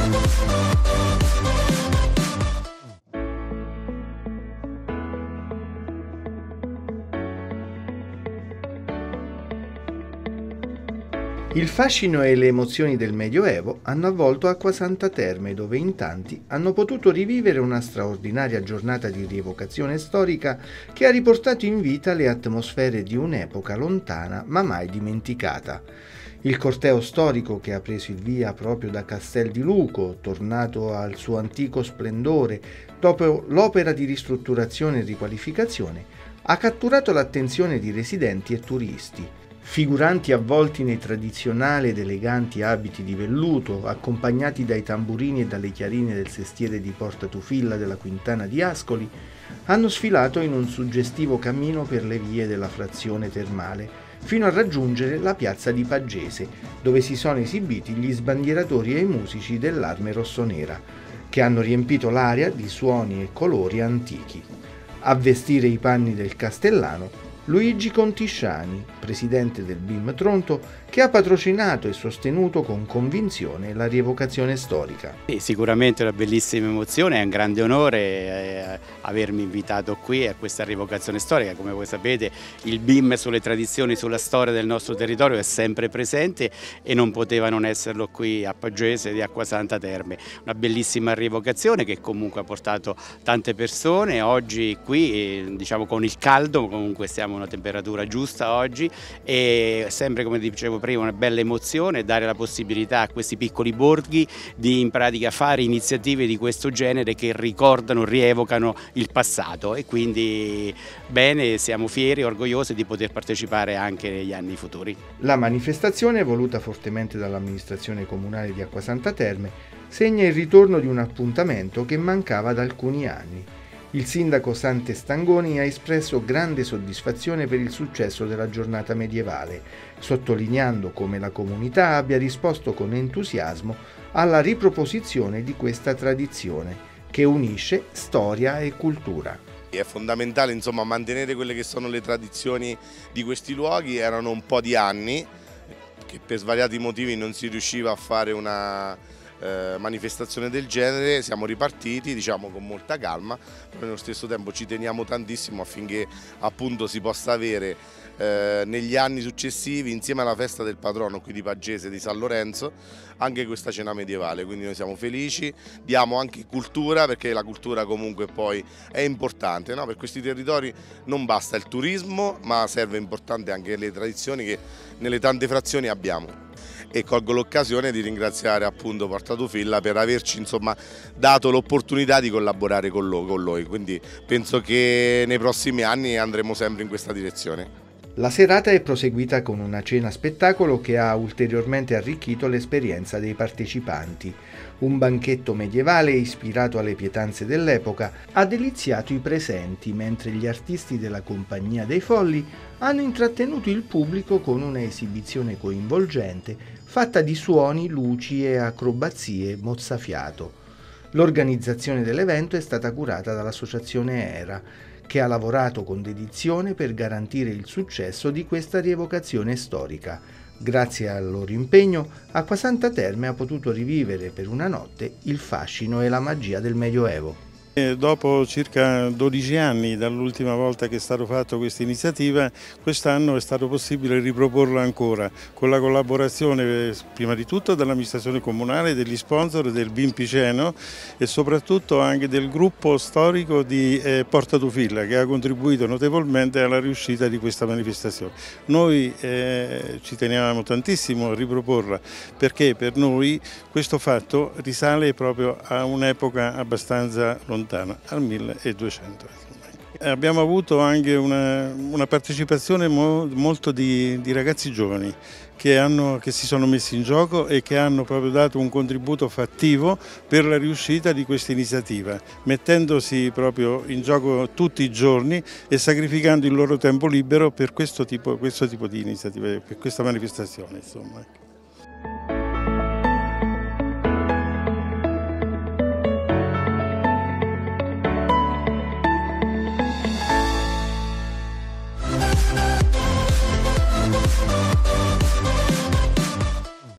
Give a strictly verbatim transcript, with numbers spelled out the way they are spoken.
Il fascino e le emozioni del Medioevo hanno avvolto Acquasanta Terme, dove in tanti hanno potuto rivivere una straordinaria giornata di rievocazione storica che ha riportato in vita le atmosfere di un'epoca lontana ma mai dimenticata. Il corteo storico, che ha preso il via proprio da Castel di Luco, tornato al suo antico splendore dopo l'opera di ristrutturazione e riqualificazione, ha catturato l'attenzione di residenti e turisti. Figuranti avvolti nei tradizionali ed eleganti abiti di velluto, accompagnati dai tamburini e dalle chiarine del sestiere di Porta Tufilla della Quintana di Ascoli, hanno sfilato in un suggestivo cammino per le vie della frazione termale, fino a raggiungere la piazza di Pagese, dove si sono esibiti gli sbandieratori e i musici dell'Arme Rossonera, che hanno riempito l'aria di suoni e colori antichi. A vestire i panni del castellano Luigi Contisciani, presidente del B I M Tronto, che ha patrocinato e sostenuto con convinzione la rievocazione storica. Sì, sicuramente è una bellissima emozione, è un grande onore eh, avermi invitato qui a questa rievocazione storica. Come voi sapete, il B I M sulle tradizioni, sulla storia del nostro territorio è sempre presente e non poteva non esserlo qui a Pagese di Acquasanta Terme. Una bellissima rievocazione che comunque ha portato tante persone. Oggi qui, eh, diciamo con il caldo, comunque siamo a una temperatura giusta oggi e sempre, come dicevo prima, una bella emozione dare la possibilità a questi piccoli borghi di in pratica fare iniziative di questo genere che ricordano, rievocano il passato, e quindi bene, siamo fieri e orgogliosi di poter partecipare anche negli anni futuri. La manifestazione, voluta fortemente dall'amministrazione comunale di Acquasanta Terme, segna il ritorno di un appuntamento che mancava da alcuni anni. Il sindaco Sante Stangoni ha espresso grande soddisfazione per il successo della giornata medievale, sottolineando come la comunità abbia risposto con entusiasmo alla riproposizione di questa tradizione, che unisce storia e cultura. È fondamentale, insomma, mantenere quelle che sono le tradizioni di questi luoghi. Erano un po' di anni che per svariati motivi non si riusciva a fare una Eh, manifestazione del genere. Siamo ripartiti, diciamo, con molta calma, però nello stesso tempo ci teniamo tantissimo affinché appunto si possa avere eh, negli anni successivi, insieme alla festa del patrono qui di Pagese, di San Lorenzo, anche questa cena medievale. Quindi noi siamo felici, diamo anche cultura, perché la cultura comunque poi è importante, no? Per questi territori non basta il turismo, ma serve importante anche le tradizioni che nelle tante frazioni abbiamo. E colgo l'occasione di ringraziare appunto Porta Tufilla per averci, insomma, dato l'opportunità di collaborare con lui, quindi penso che nei prossimi anni andremo sempre in questa direzione. La serata è proseguita con una cena spettacolo che ha ulteriormente arricchito l'esperienza dei partecipanti. Un banchetto medievale ispirato alle pietanze dell'epoca ha deliziato i presenti, mentre gli artisti della Compagnia dei Folli hanno intrattenuto il pubblico con una esibizione coinvolgente fatta di suoni, luci e acrobazie mozzafiato. L'organizzazione dell'evento è stata curata dall'associazione ERA, che ha lavorato con dedizione per garantire il successo di questa rievocazione storica. Grazie al loro impegno, Acquasanta Terme ha potuto rivivere per una notte il fascino e la magia del Medioevo. Dopo circa dodici anni dall'ultima volta che è stata fatta questa iniziativa, quest'anno è stato possibile riproporla ancora, con la collaborazione prima di tutto dell'amministrazione comunale, degli sponsor, del B I M Piceno e soprattutto anche del gruppo storico di eh, Porta Tufilla, che ha contribuito notevolmente alla riuscita di questa manifestazione. Noi eh, ci tenevamo tantissimo a riproporla, perché per noi questo fatto risale proprio a un'epoca abbastanza lontana, al milleduecento. Abbiamo avuto anche una, una partecipazione mo, molto di, di ragazzi giovani che, hanno, che si sono messi in gioco e che hanno proprio dato un contributo fattivo per la riuscita di questa iniziativa, mettendosi proprio in gioco tutti i giorni e sacrificando il loro tempo libero per questo tipo, questo tipo di iniziative, per questa manifestazione, insomma.